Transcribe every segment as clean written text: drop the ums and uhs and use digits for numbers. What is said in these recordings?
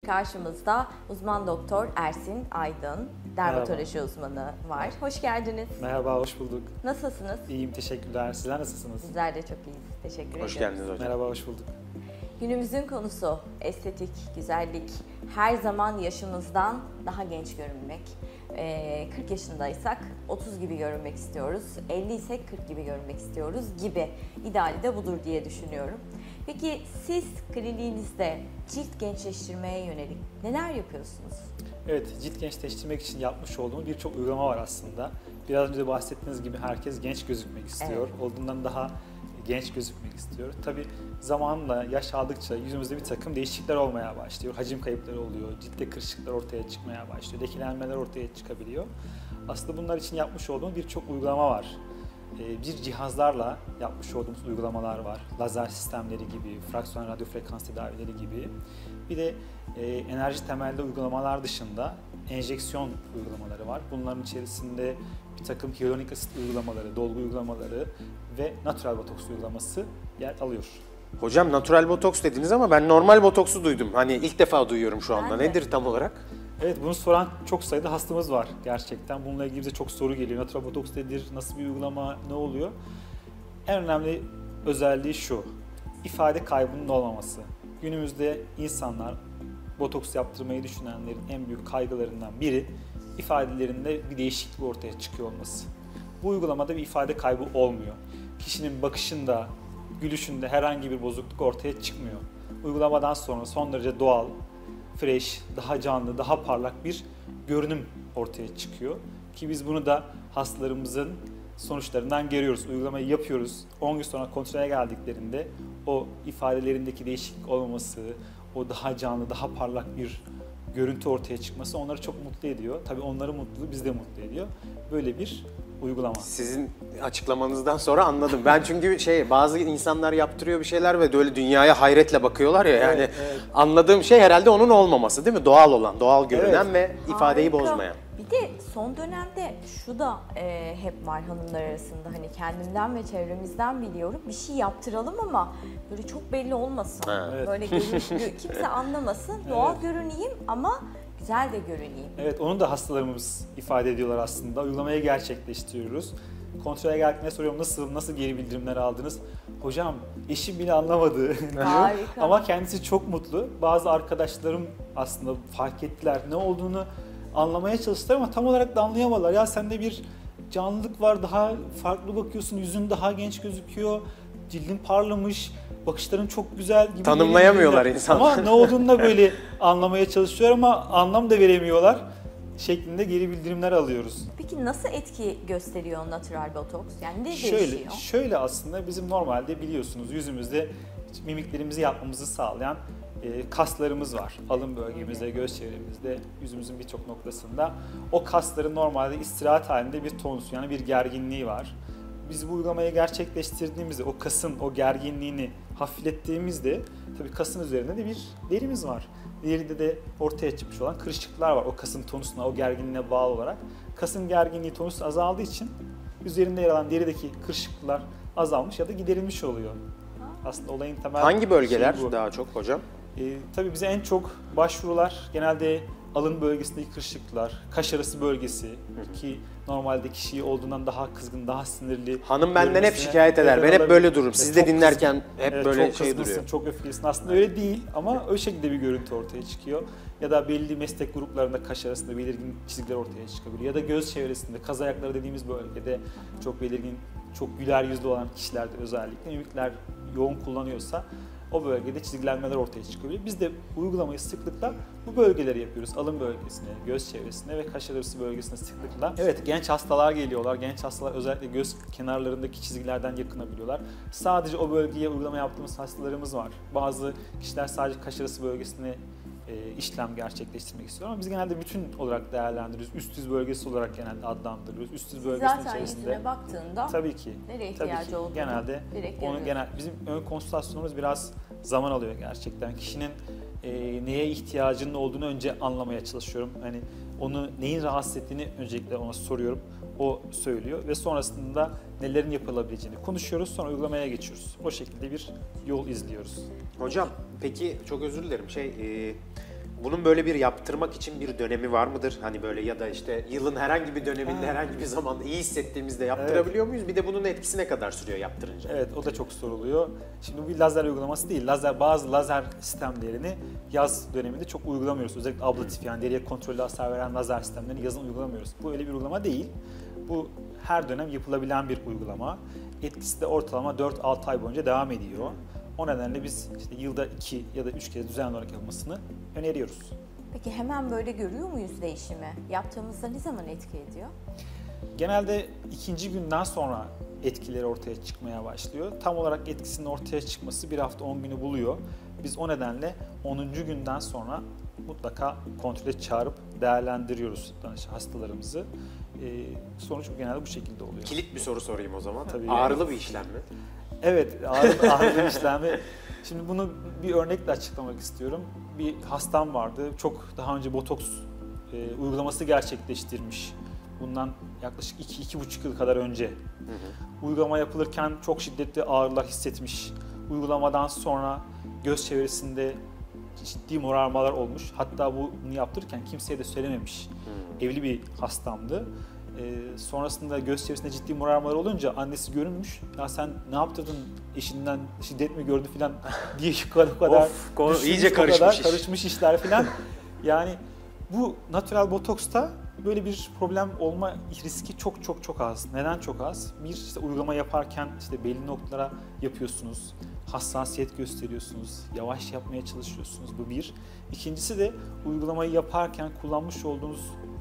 Karşımızda uzman doktor Ersin Aydın, dermatoloji uzmanı var. Hoş geldiniz. Merhaba, hoş bulduk. Nasılsınız? İyiyim, teşekkürler. Sizler nasılsınız? Bizler de çok iyiyiz. Teşekkür ederim. Hoş geldiniz hocam. Merhaba, hoş bulduk. Günümüzün konusu estetik, güzellik. Her zaman yaşımızdan daha genç görünmek. 40 yaşındaysak 30 gibi görünmek istiyoruz. 50 ise 40 gibi görünmek istiyoruz gibi. İdeali de budur diye düşünüyorum. Peki siz kliniğinizde cilt gençleştirmeye yönelik neler yapıyorsunuz? Evet, cilt gençleştirmek için yapmış olduğum birçok uygulama var aslında. Biraz önce bahsettiğiniz gibi herkes genç gözükmek istiyor. Evet. Olduğundan daha genç gözükmek istiyor. Tabii zamanla, yaş aldıkça yüzümüzde bir takım değişiklikler olmaya başlıyor. Hacim kayıpları oluyor, ciltte kırışıklar ortaya çıkmaya başlıyor, lekelenmeler ortaya çıkabiliyor. Aslında bunlar için yapmış olduğum birçok uygulama var. Bir cihazlarla yapmış olduğumuz uygulamalar var. Lazer sistemleri gibi, fraksiyon radyo frekans tedavileri gibi. Bir de enerji temelli uygulamalar dışında enjeksiyon uygulamaları var. Bunların içerisinde bir takım hyaluronik asit uygulamaları, dolgu uygulamaları ve natural botoks uygulaması yer alıyor. Hocam natural botoks dediniz ama ben normal botoksu duydum. Hani ilk defa duyuyorum şu anda. Ben de. Nedir tam olarak? Evet, bunu soran çok sayıda hastamız var gerçekten. Bununla ilgili bize çok soru geliyor. Natural botoks nedir, nasıl bir uygulama, ne oluyor? En önemli özelliği şu, ifade kaybının olmaması. Günümüzde insanlar botoks yaptırmayı düşünenlerin en büyük kaygılarından biri ifadelerinde bir değişiklik ortaya çıkıyor olması. Bu uygulamada bir ifade kaybı olmuyor. Kişinin bakışında, gülüşünde herhangi bir bozukluk ortaya çıkmıyor. Uygulamadan sonra son derece doğal, fresh, daha canlı, daha parlak bir görünüm ortaya çıkıyor. Ki biz bunu da hastalarımızın sonuçlarından görüyoruz. Uygulamayı yapıyoruz. 10 gün sonra kontrole geldiklerinde o ifadelerindeki değişiklik olmaması, o daha canlı, daha parlak bir görüntü ortaya çıkması onları çok mutlu ediyor. Tabii onların mutluluğu bizi de mutlu ediyor. Böyle bir uygulama. Sizin açıklamanızdan sonra anladım. Ben çünkü bazı insanlar yaptırıyor bir şeyler ve böyle dünyaya hayretle bakıyorlar ya yani evet. Anladığım şey herhalde onun olmaması değil mi? Doğal olan, doğal görünen ve ifadeyi Harika. bozmayan. Bir de son dönemde şu da hep var hanımlar arasında, hani kendimden ve çevremizden biliyorum, bir şey yaptıralım ama böyle çok belli olmasın. Evet. Böyle kimse anlamasın, doğal görüneyim ama güzel de görüneyim. Evet, onu da hastalarımız ifade ediyorlar aslında. Uygulamayı gerçekleştiriyoruz. Kontrole geldiklerinde soruyorum, nasıl geri bildirimler aldınız? Hocam eşim bile anlamadı diyor. Harika. Ama kendisi çok mutlu. Bazı arkadaşlarım aslında fark ettiler, ne olduğunu anlamaya çalıştılar ama tam olarak da anlayamadılar. Ya sende bir canlılık var, daha farklı bakıyorsun, yüzün daha genç gözüküyor, cildin parlamış, bakışların çok güzel gibi. Tanımlayamıyorlar insanlar. Ama ne olduğunu da böyle anlamaya çalışıyor ama anlam da veremiyorlar şeklinde geri bildirimler alıyoruz. Peki nasıl etki gösteriyor natural botoks? Yani ne değişiyor? Şöyle aslında bizim normalde biliyorsunuz yüzümüzde mimiklerimizi yapmamızı sağlayan kaslarımız var. Alın bölgemizde, göz çevremizde, yüzümüzün birçok noktasında. O kasların normalde istirahat halinde bir tonus, yani bir gerginliği var. Biz bu uygulamayı gerçekleştirdiğimizde o kasın o gerginliğini hafiflettiğimizde tabii kasın üzerinde de bir derimiz var. Deride de ortaya çıkmış olan kırışıklıklar var o kasın tonusuna, o gerginliğine bağlı olarak. Kasın gerginliği, tonusu azaldığı için üzerinde yer alan derideki kırışıklıklar azalmış ya da giderilmiş oluyor. Aslında olayın temel Hangi bölgeler şeyi bu. daha çok hocam? Tabii bize en çok başvurular genelde alın bölgesindeki kırışıklıklar, kaş arası bölgesi ki normalde kişiyi olduğundan daha kızgın, daha sinirli. Hanım benden hep şikayet eder. Ben hep böyle dururum. Siz de dinlerken hep evet, böyle çok kızgınsın, duruyor. çok öfkelisin. Aslında öyle değil ama o şekilde bir görüntü ortaya çıkıyor. Ya da belli meslek gruplarında kaş arasında belirgin çizgiler ortaya çıkabiliyor. Ya da göz çevresinde, kaz ayakları dediğimiz bölgede çok belirgin, çok güler yüzlü olan kişilerde özellikle mimikler yoğun kullanıyorsa o bölgede çizgilenmeler ortaya çıkıyor. Biz de uygulamayı sıklıkla bu bölgeleri yapıyoruz. Alın bölgesine, göz çevresine ve kaş arası bölgesine sıklıkla. Evet, genç hastalar geliyorlar. Genç hastalar özellikle göz kenarlarındaki çizgilerden yakınabiliyorlar. Sadece o bölgeye uygulama yaptığımız hastalarımız var. Bazı kişiler sadece kaş arası bölgesine işlem gerçekleştirmek istiyor ama biz genelde bütün olarak değerlendiriyoruz. Üst yüz bölgesi olarak genelde adlandırıyoruz. Üst yüz bölgesinin Zaten içerisinde. yüzüne baktığında Tabii ki. nereye Tabii ihtiyacı ki. olduğunu Genelde direkt onu görüyoruz. bizim ön konsültasyonumuz biraz zaman alıyor gerçekten. Kişinin neye ihtiyacının olduğunu önce anlamaya çalışıyorum. Hani onu neyin rahatsız ettiğini öncelikle ona soruyorum. O söylüyor ve sonrasında nelerin yapılabileceğini konuşuyoruz. Sonra uygulamaya geçiyoruz. O şekilde bir yol izliyoruz. Hocam peki çok özür dilerim. Bunun böyle bir yaptırmak için bir dönemi var mıdır? Hani böyle ya da işte yılın herhangi bir döneminde herhangi bir zaman iyi hissettiğimizde yaptırabiliyor muyuz? Bir de bunun etkisi ne kadar sürüyor yaptırınca? Evet, o da çok soruluyor. Şimdi bu bir lazer uygulaması değil. Bazı lazer sistemlerini yaz döneminde çok uygulamıyoruz. Özellikle ablatif, yani deriye kontrollü hasar veren lazer sistemlerini yazın uygulamıyoruz. Bu öyle bir uygulama değil. Bu her dönem yapılabilen bir uygulama. Etkisi de ortalama 4-6 ay boyunca devam ediyor. O nedenle biz işte yılda 2 ya da 3 kez düzenli olarak yapılmasını öneriyoruz. Peki hemen böyle görüyor muyuz değişimi? Yaptığımızda ne zaman etki ediyor? Genelde ikinci günden sonra etkileri ortaya çıkmaya başlıyor. Tam olarak etkisinin ortaya çıkması 1 hafta 10 günü buluyor. Biz o nedenle 10. günden sonra mutlaka kontrole çağırıp değerlendiriyoruz hastalarımızı. Sonuç genelde bu şekilde oluyor. Kilit bir soru sorayım o zaman. Tabii. Ağrılı bir işlem mi? Evet, ağrılı işlemi. Şimdi bunu bir örnekle açıklamak istiyorum. Bir hastam vardı. Çok daha önce botoks uygulaması gerçekleştirmiş. Bundan yaklaşık 2-2,5 yıl kadar önce. Uygulama yapılırken çok şiddetli ağrılar hissetmiş. Uygulamadan sonra göz çevresinde ciddi morarmalar olmuş. Hatta bunu yaptırırken kimseye de söylememiş. Evli bir hastamdı. Sonrasında göz çevresinde ciddi morarmalar olunca annesi görünmüş. Ya sen ne yaptırdın, eşinden şiddet mi gördün falan diye o kadar iyice karışmış, karışmış işler falan. Yani bu natural botoksta böyle bir problem olma riski çok az. Neden çok az? Bir, işte uygulama yaparken işte belli noktalara yapıyorsunuz, hassasiyet gösteriyorsunuz, yavaş yapmaya çalışıyorsunuz. Bu bir. İkincisi de uygulamayı yaparken kullanmış olduğunuz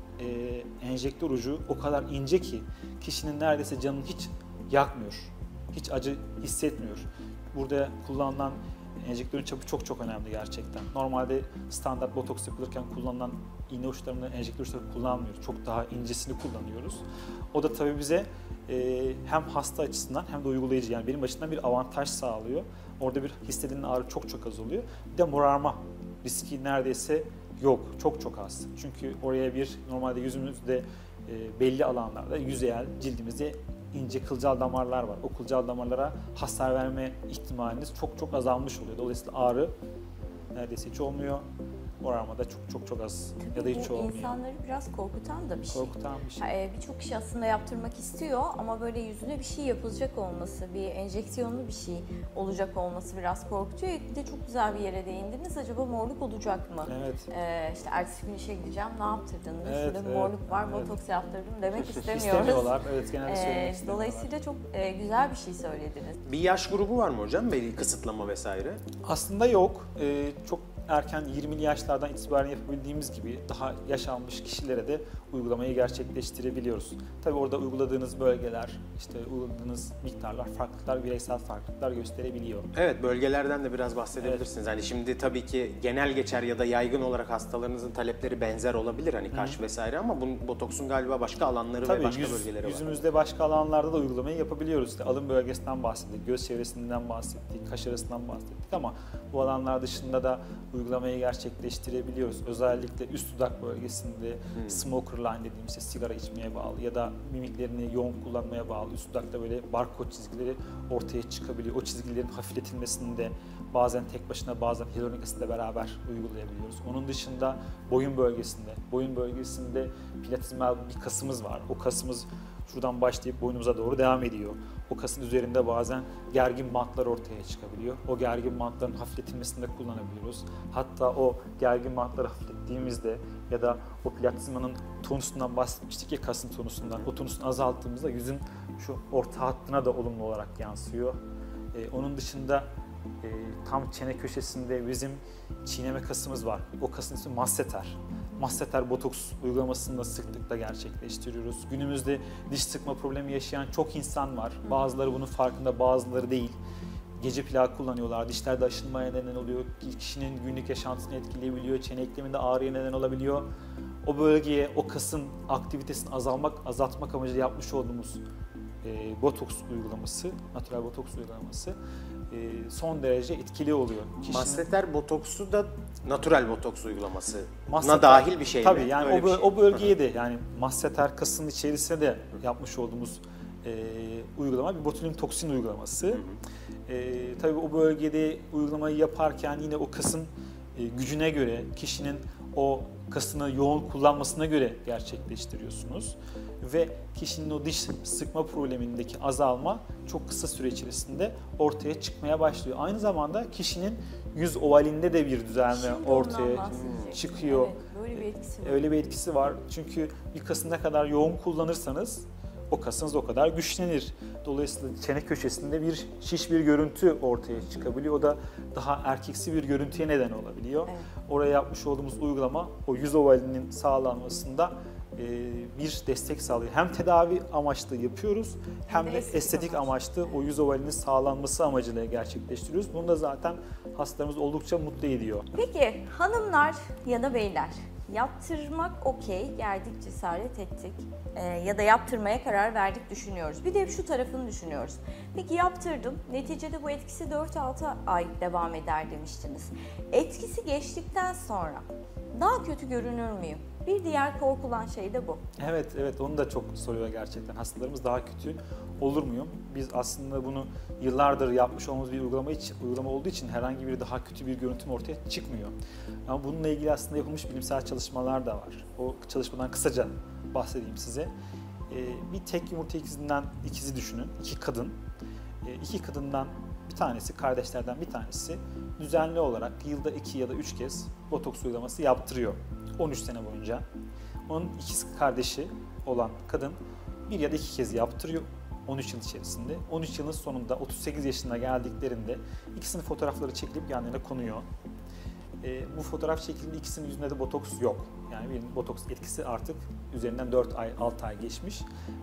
enjektör ucu o kadar ince ki kişinin neredeyse canını hiç yakmıyor. Hiç acı hissetmiyor. Burada kullanılan enjektörün çapı çok önemli gerçekten. Normalde standart botoks yapılırken kullanılan iğne uçlarını, enjektör uçları kullanmıyoruz. Çok daha incesini kullanıyoruz. O da tabii bize hem hasta açısından hem de uygulayıcı, yani benim açımdan bir avantaj sağlıyor. Orada bir hissedilen ağrı çok az oluyor. Bir de morarma riski neredeyse yok, çok az. Çünkü oraya normalde yüzümüzde belli alanlarda yüzeyel cildimizde ince kılcal damarlar var. O kılcal damarlara hasar verme ihtimaliniz çok azalmış oluyor. Dolayısıyla ağrı neredeyse hiç olmuyor. Morarma da çok az ya da hiç olmuyor. İnsanları biraz korkutan da bir şey. Korkutan bir şey. Birçok kişi aslında yaptırmak istiyor ama böyle yüzüne bir şey yapılacak olması, bir enjeksiyonlu bir şey olacak olması biraz korkutuyor. Bir de çok güzel bir yere değindiniz. Acaba morluk olacak mı? Evet. İşte ertesi gün işe gideceğim, ne yaptırdın? Evet, Şurada bir morluk var, botoks yaptırdım demek istemiyoruz. İstemiyorlar. Evet, genelde söylemek istemiyorlar. Dolayısıyla çok güzel bir şey söylediniz. Bir yaş grubu var mı hocam? Bir kısıtlama vesaire? Aslında yok. Çok erken 20'li yaşlardan itibaren yapabildiğimiz gibi daha yaş almış kişilere de uygulamayı gerçekleştirebiliyoruz. Tabii orada uyguladığınız bölgeler, işte uyguladığınız miktarlar, farklılıklar, bireysel farklılıklar gösterebiliyor. Evet, bölgelerden de biraz bahsedebilirsiniz. Hani şimdi tabii ki genel geçer ya da yaygın olarak hastalarınızın talepleri benzer olabilir, hani kaş vesaire, ama bunun botoksun galiba başka alanları ve başka bölgeleri var. Yüzümüzde başka alanlarda da uygulamayı yapabiliyoruz. İşte alın bölgesinden bahsettik, göz çevresinden bahsettik, kaş arasından bahsettik ama bu alanlar dışında da uygulamayı gerçekleştirebiliyoruz. Özellikle üst dudak bölgesinde smoker line dediğimiz işte sigara içmeye bağlı ya da mimiklerini yoğun kullanmaya bağlı üst dudakta böyle barkod çizgileri ortaya çıkabiliyor. O çizgilerin hafifletilmesini de bazen tek başına bazen hyaluronik asitle beraber uygulayabiliyoruz. Onun dışında boyun bölgesinde platizmal bir kasımız var. O kasımız şuradan başlayıp boynumuza doğru devam ediyor. O kasın üzerinde bazen gergin bantlar ortaya çıkabiliyor. O gergin bantların hafifletilmesinde kullanabiliyoruz. Hatta o gergin bantları hafiflettiğimizde ya da o platizmanın tonusundan bahsetmiştik ya, kasın tonusundan. O tonusunu azalttığımızda yüzün şu orta hattına da olumlu olarak yansıyor. Onun dışında tam çene köşesinde bizim çiğneme kasımız var. O kasın ismi masseter. Masseter botoks uygulamasını da sıklıkla gerçekleştiriyoruz. Günümüzde diş sıkma problemi yaşayan çok insan var. Bazıları bunun farkında, bazıları değil. Gece plağı kullanıyorlar, dişlerde aşınmaya neden oluyor, kişinin günlük yaşantısını etkileyebiliyor, çene ekleminde ağrıya neden olabiliyor. O bölgeye, o kasın aktivitesini azaltmak amacıyla yapmış olduğumuz botoks uygulaması, natural botoks uygulaması son derece etkili oluyor. Masseter botoksu da natural botoks uygulamasına Masseter, dahil bir şey mi? tabii yani Öyle o bölgeye de, yani masseter kasının içerisine de yapmış olduğumuz uygulama bir botulinum toksin uygulaması. Tabii o bölgede uygulamayı yaparken yine o kasın gücüne göre, kişinin o kasını yoğun kullanmasına göre gerçekleştiriyorsunuz. Ve kişinin o diş sıkma problemindeki azalma çok kısa süre içerisinde ortaya çıkmaya başlıyor. Aynı zamanda kişinin yüz ovalinde de bir düzelme Şimdi ortaya çıkıyor. Evet, böyle bir etkisi var. Öyle bir etkisi var. Çünkü bir kası ne kadar yoğun kullanırsanız o kasınız o kadar güçlenir. Dolayısıyla çene köşesinde bir şiş bir görüntü ortaya çıkabiliyor. O da daha erkeksi bir görüntüye neden olabiliyor. Evet. Oraya yapmış olduğumuz uygulama o yüz ovalinin sağlanmasında bir destek sağlıyor. Hem tedavi amaçlı yapıyoruz hem de estetik amaçlı o yüz ovalinin sağlanması amacıyla gerçekleştiriyoruz. Bunu da zaten hastalarımız oldukça mutlu ediyor. Peki hanımlar ya da beyler, yaptırmak okey, geldik cesaret ettik ya da yaptırmaya karar verdik düşünüyoruz. Bir de şu tarafını düşünüyoruz. Peki yaptırdım, neticede bu etkisi 4-6 ay devam eder demiştiniz. Etkisi geçtikten sonra daha kötü görünür müyüm? Bir diğer korkulan şey de bu. Evet onu da çok soruyor gerçekten. Hastalarımız daha kötü olur muyum? Biz aslında bunu yıllardır yapmış olduğumuz bir uygulama olduğu için herhangi bir daha kötü bir görüntüm ortaya çıkmıyor. Ama bununla ilgili aslında yapılmış bilimsel çalışmalar da var. O çalışmadan kısaca bahsedeyim size. Bir tek yumurta ikizi düşünün. İki kadın. İki kadından bir tanesi, kardeşlerden bir tanesi düzenli olarak yılda 2 ya da 3 kez botoks uygulaması yaptırıyor. 13 sene boyunca. Onun ikiz kardeşi olan kadın 1 ya da 2 kez yaptırıyor 13 yıl içerisinde. 13 yılın sonunda 38 yaşına geldiklerinde ikisinin fotoğrafları çekilip yan yana konuyor. Bu fotoğraf çekildiğinde ikisinin yüzünde de botoks yok. Yani birinin botoks etkisi artık üzerinden 4 ay, 6 ay geçmiş.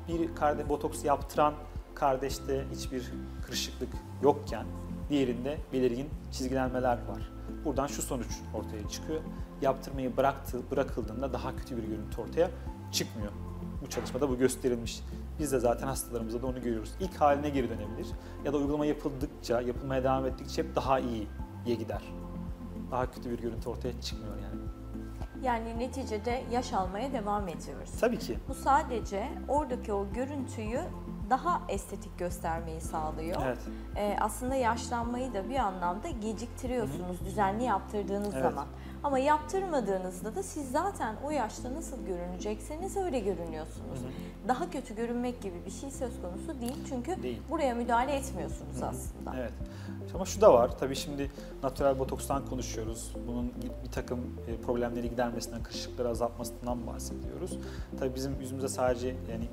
Bir botoks yaptıran kardeşte hiçbir kırışıklık yokken diğerinde belirgin çizgilenmeler var. Buradan şu sonuç ortaya çıkıyor. Yaptırmayı bırakıldığında daha kötü bir görüntü ortaya çıkmıyor. Bu çalışmada bu gösterilmiş. Biz de zaten hastalarımızda da onu görüyoruz. İlk haline geri dönebilir ya da uygulama yapılmaya devam ettikçe hep daha iyiye gider. Daha kötü bir görüntü ortaya çıkmıyor yani. Yani neticede yaş almaya devam ediyoruz. Tabii ki. Bu sadece oradaki o görüntüyü daha estetik göstermeyi sağlıyor. Evet. Aslında yaşlanmayı da bir anlamda geciktiriyorsunuz düzenli yaptırdığınız Evet. zaman. Ama yaptırmadığınızda da siz zaten o yaşta nasıl görünecekseniz öyle görünüyorsunuz. Daha kötü görünmek gibi bir şey söz konusu değil çünkü Değil. buraya müdahale etmiyorsunuz aslında. Evet. Ama şu da var. Tabii şimdi natural botokstan konuşuyoruz. Bunun bir takım problemleri gidermesinden, kırışıklıkları azaltmasından bahsediyoruz. Tabii bizim yüzümüze sadece yani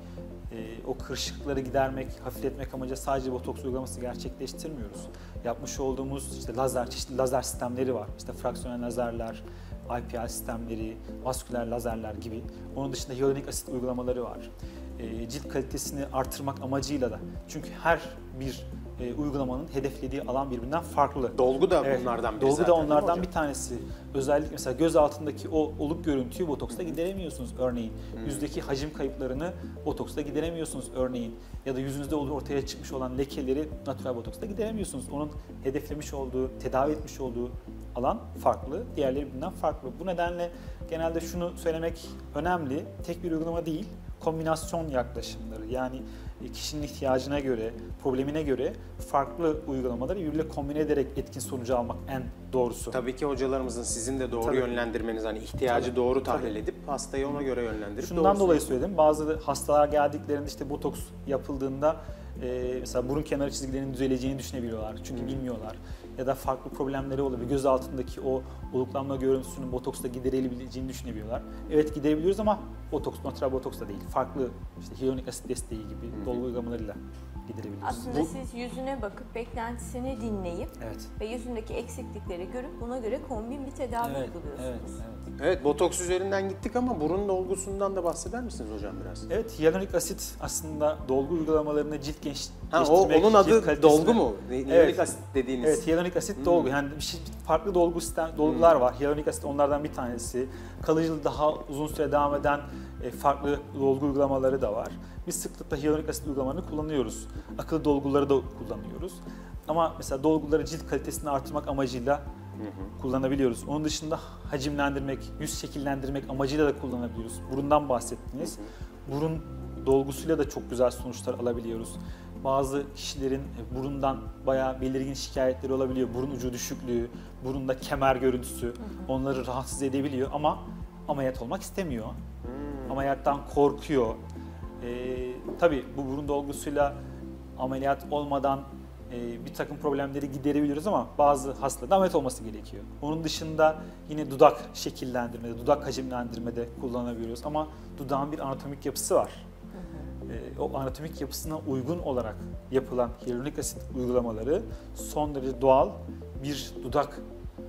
o kırışıklıkları gidermek, hafifletmek amacıyla sadece botoks uygulaması gerçekleştirmiyoruz. Yapmış olduğumuz işte çeşitli lazer sistemleri var. İşte fraksiyonel lazerler, IPL sistemleri, vasküler lazerler gibi. Onun dışında hyaluronik asit uygulamaları var. Cilt kalitesini artırmak amacıyla da. Çünkü her bir uygulamanın hedeflediği alan birbirinden farklı. Dolgu da bunlardan biri Dolgu zaten, da onlardan hocam? bir tanesi. Özellikle mesela göz altındaki o oluk görüntüyü botoksla gideremiyorsunuz örneğin. Yüzdeki hacim kayıplarını botoksla gideremiyorsunuz örneğin. Ya da yüzünüzde ortaya çıkmış olan lekeleri natural botoksla gideremiyorsunuz. Onun hedeflemiş olduğu, tedavi etmiş olduğu alan farklı, diğerleri birbirinden farklı. Bu nedenle genelde şunu söylemek önemli, tek bir uygulama değil, kombinasyon yaklaşımları. Yani kişinin ihtiyacına göre, problemine göre farklı uygulamaları birbiriyle kombine ederek etkin sonucu almak en doğrusu. Tabii ki hocalarımızın sizin de doğru Tabii. yönlendirmeniz, hani ihtiyacı Tabii. doğru tahlil Tabii. edip hastayı ona göre yönlendirip Şundan doğrusunu dolayı yapmak. söyledim. Bazı hastalar geldiklerinde işte botoks yapıldığında mesela burun kenarı çizgilerinin düzeleceğini düşünebiliyorlar. Çünkü bilmiyorlar. Ya da farklı problemleri olabilir. Göz altındaki o oluklanma görüntüsünün botoksla giderilebileceğini düşünebiliyorlar. Evet giderebiliyoruz ama natural botoks da değil. Farklı işte hyaluronik asit desteği gibi dolgu uygulamalarıyla giderebiliyoruz. Aslında siz yüzüne bakıp beklentisini dinleyip Evet. ve yüzündeki eksiklikleri görüp buna göre kombin bir tedavi uyguluyorsunuz. Evet, botoks üzerinden gittik ama burun dolgusundan da bahseder misiniz hocam biraz? Evet, hyaluronik asit aslında dolgu uygulamalarını cilt gençleştirmek, Onun adı cilt kalitesini- dolgu mu? Hyaluronik asit dediğiniz. Evet, hyaluronik asit dolgu. Yani farklı dolgular var. Hyaluronik asit onlardan bir tanesi. Kalıcılığı daha uzun süre devam eden farklı dolgu uygulamaları da var. Biz sıklıkla hyaluronik asit uygulamalarını kullanıyoruz. Akıllı dolguları da kullanıyoruz. Ama mesela dolguları cilt kalitesini artırmak amacıyla kullanabiliyoruz. Onun dışında hacimlendirmek, yüz şekillendirmek amacıyla da kullanabiliyoruz. Burundan bahsettiniz. Burun dolgusuyla da çok güzel sonuçlar alabiliyoruz. bazı kişilerin burundan bayağı belirgin şikayetleri olabiliyor. Burun ucu düşüklüğü, burunda kemer görüntüsü onları rahatsız edebiliyor ama ameliyat olmak istemiyor. Ameliyattan korkuyor. Tabii bu burun dolgusuyla ameliyat olmadan bir takım problemleri giderebiliyoruz ama bazı hastalarda ameliyat olması gerekiyor. Onun dışında yine dudak şekillendirmede, dudak hacimlendirmede kullanabiliyoruz ama dudağın bir anatomik yapısı var. O anatomik yapısına uygun olarak yapılan hyaluronik asit uygulamaları son derece doğal bir dudak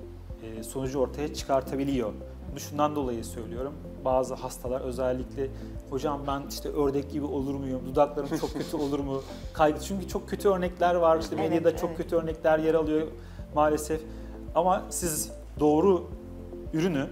sonucu ortaya çıkartabiliyor. Bunu şundan dolayı söylüyorum. Bazı hastalar özellikle hocam ben işte ördek gibi olur muyum, dudaklarım çok kötü olur mu? Çünkü çok kötü örnekler var. İşte medyada çok kötü örnekler yer alıyor maalesef. Ama siz doğru ürünü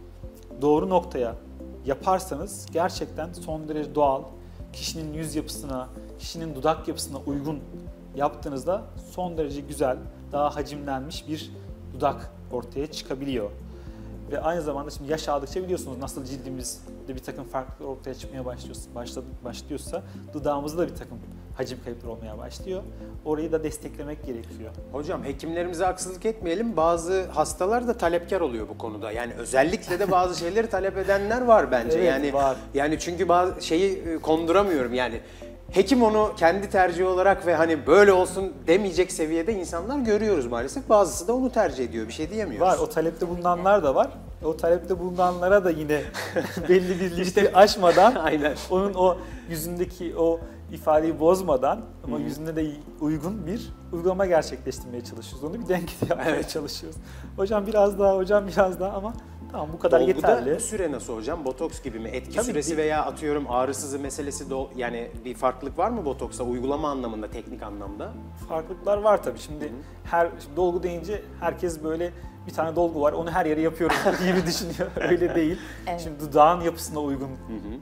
doğru noktaya yaparsanız gerçekten son derece doğal, kişinin yüz yapısına, kişinin dudak yapısına uygun yaptığınızda son derece güzel, daha hacimlenmiş bir dudak ortaya çıkabiliyor. Ve aynı zamanda şimdi yaş aldıkça biliyorsunuz nasıl cildimizde bir takım farklılıklar ortaya çıkmaya başlıyorsa dudağımızda da bir takım hacim kayıpları olmaya başlıyor. Orayı da desteklemek gerekiyor. Hocam hekimlerimize haksızlık etmeyelim. Bazı hastalar da talepkar oluyor bu konuda. Yani özellikle de bazı şeyleri talep edenler var bence. Evet, yani var. Yani çünkü bazı şeyi konduramıyorum yani. Hekim onu kendi tercihi olarak ve hani böyle olsun demeyecek seviyede insanlar görüyoruz maalesef. Bazısı da onu tercih ediyor. Bir şey diyemiyoruz. Var, o talepte bulunanlar da var. O talepte bulunanlara da yine belli bir listeyi aşmadan, Aynen. onun o yüzündeki o ifadeyi bozmadan ama yüzünde de uygun bir uygulama gerçekleştirmeye çalışıyoruz. Onu bir dengede yapmaya çalışıyoruz. Hocam biraz daha ama tamam bu kadar yeterli. Dolguda süre nasıl hocam? Botoks gibi mi? Etki Tabii süresi ki. veya atıyorum ağrısızı meselesi yani bir farklılık var mı botoksa uygulama anlamında, teknik anlamda? Farklılıklar var tabii. Şimdi şimdi dolgu deyince herkes böyle bir tane dolgu var, onu her yere yapıyorum gibi düşünüyor. Öyle değil. Evet. Şimdi dudağın yapısına uygun,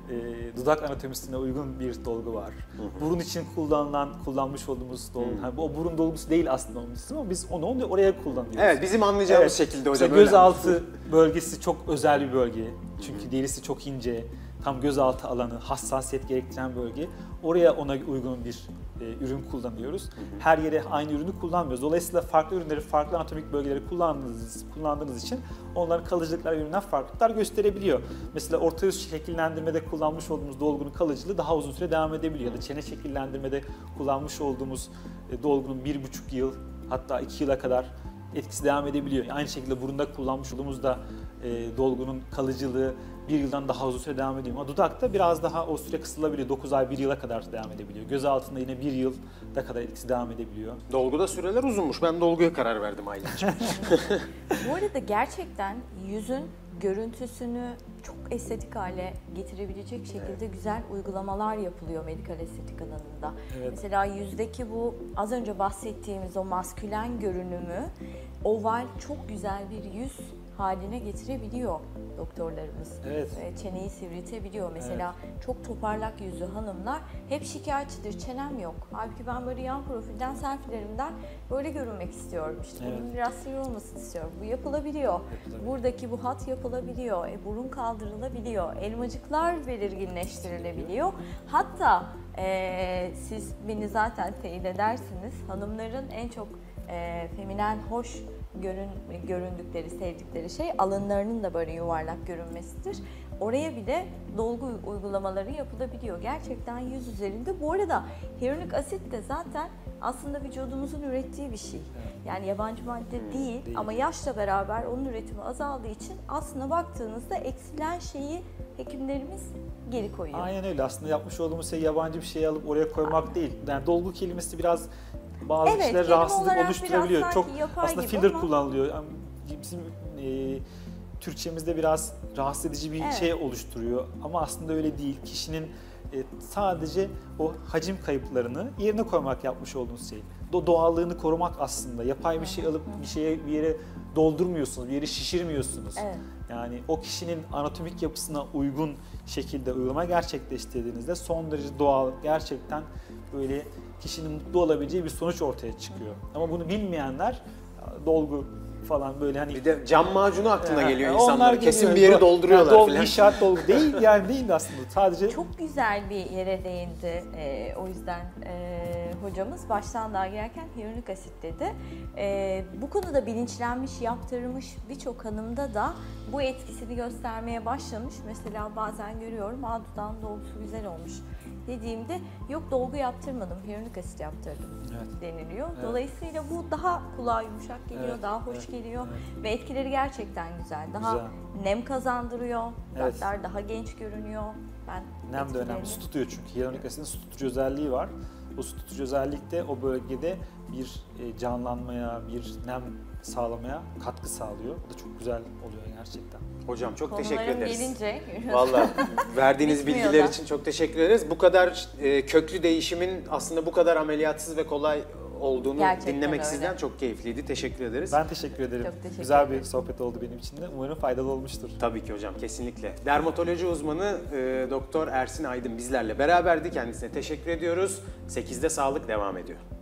dudak anatomisine uygun bir dolgu var. Burun için kullanmış olduğumuz dolgu. Yani o burun dolgusu değil aslında onun ismi ama biz onu oraya kullanıyoruz. Evet, bizim anlayacağımız şekilde hocam. İşte gözaltı bölgesi çok özel bir bölge. Çünkü derisi çok ince. Tam gözaltı alanı, hassasiyet gerektiren bölge. Oraya ona uygun bir ürün kullanıyoruz. Her yere aynı ürünü kullanmıyoruz. Dolayısıyla farklı ürünleri, farklı anatomik bölgeleri kullandığınız için onların kalıcılıklar üründen farklılıklar gösterebiliyor. Mesela orta yüz şekillendirmede kullanmış olduğumuz dolgunun kalıcılığı daha uzun süre devam edebiliyor. Ya da çene şekillendirmede kullanmış olduğumuz dolgunun 1,5 yıl hatta 2 yıla kadar etkisi devam edebiliyor. Aynı şekilde burunda kullanmış olduğumuz da dolgunun kalıcılığı 1 yıldan daha uzun süre devam ediyor. Ama dudakta biraz daha o süre kısılabiliyor. 9 ay, 1 yıla kadar devam edebiliyor. Göz altında yine 1 yılda kadar etkisi devam edebiliyor. Dolguda süreler uzunmuş. Ben dolguya karar verdim Aylin'ciğim. Bu arada gerçekten yüzün görüntüsünü çok estetik hale getirebilecek şekilde güzel uygulamalar yapılıyor medikal estetik alanında. Evet. Mesela yüzdeki bu az önce bahsettiğimiz o maskülen görünümü oval çok güzel bir yüz haline getirebiliyor doktorlarımız. Evet. Çeneyi sivriltebiliyor. Mesela çok toparlak yüzlü hanımlar hep şikayetçidir. Çenem yok. Halbuki ben böyle yan profilden, selfilerimden böyle görünmek istiyorum. İşte bunun biraz sivri olmasını istiyorum. Bu yapılabiliyor. Buradaki bu hat yapılabiliyor. Burun kaldırılabiliyor. Elmacıklar belirginleştirilebiliyor. Hatta siz beni zaten teyit edersiniz. Hanımların en çok feminen, hoş göründükleri, sevdikleri şey alınlarının da böyle yuvarlak görünmesidir. Oraya bile dolgu uygulamaları yapılabiliyor. Gerçekten yüz üzerinde. Bu arada hyaluronik asit de zaten aslında vücudumuzun ürettiği bir şey. Yani yabancı madde değil ama yaşla beraber onun üretimi azaldığı için aslında baktığınızda eksilen şeyi hekimlerimiz geri koyuyor. Aynen öyle. Aslında yapmış olduğumuz şey yabancı bir şey alıp oraya koymak değil. Yani dolgu kelimesi biraz bazı kişiler rahatsızlık oluşturabiliyor. Çok aslında filler kullanılıyor. Yani bizim Türkçemizde biraz rahatsız edici bir şey oluşturuyor. Ama aslında öyle değil. Kişinin sadece o hacim kayıplarını yerine koymak yapmış olduğunuz şey. Doğallığını korumak aslında. Yapay bir şey alıp bir yere doldurmuyorsunuz, bir yeri şişirmiyorsunuz. Evet. Yani o kişinin anatomik yapısına uygun şekilde uygulama gerçekleştirdiğinizde son derece doğal, gerçekten böyle kişinin mutlu olabileceği bir sonuç ortaya çıkıyor. Ama bunu bilmeyenler dolgu falan böyle hani. Bir de cam macunu aklına geliyor Onlar insanlar. geliyor. Kesin bir yeri dolduruyorlar Yani falan. İnşaat dolgu değil yani değil aslında sadece. Çok güzel bir yere değindi. O yüzden hocamız baştan daha girerken hyaluronik asit dedi. Bu konuda bilinçlenmiş, yaptırmış birçok hanımda da bu etkisini göstermeye başlamış. Mesela bazen görüyorum, dudağın dolgusu güzel olmuş dediğimde yok dolgu yaptırmadım, hyaluronik asit yaptırdım deniliyor. Evet. Dolayısıyla bu daha kulağa yumuşak geliyor, Evet, daha hoş evet, geliyor evet. ve etkileri gerçekten güzel. Daha Güzel. nem kazandırıyor, Evet. dudaklar daha genç görünüyor. Ben Nem de önemli. Su tutuyor çünkü. Hyaluronik asitin su tutucu özelliği var. Bu su tutucu özellik de o bölgede bir canlanmaya, bir nem sağlamaya katkı sağlıyor. Bu da çok güzel oluyor gerçekten. Hocam çok teşekkür Konularım ederiz. gelince Vallahi verdiğiniz Bitmiyor bilgiler da. için çok teşekkür ederiz. Bu kadar köklü değişimin aslında bu kadar ameliyatsız ve kolay olduğunu Gerçekten dinlemek öyle. sizden çok keyifliydi. Teşekkür ederiz. Ben teşekkür ederim. Çok teşekkür Güzel ederim. bir sohbet oldu benim için de. Umarım faydalı olmuştur. Tabii ki hocam, kesinlikle. Dermatoloji uzmanı Doktor Ersin Aydın bizlerle beraberdi. Kendisine teşekkür ediyoruz. 8'de sağlık devam ediyor.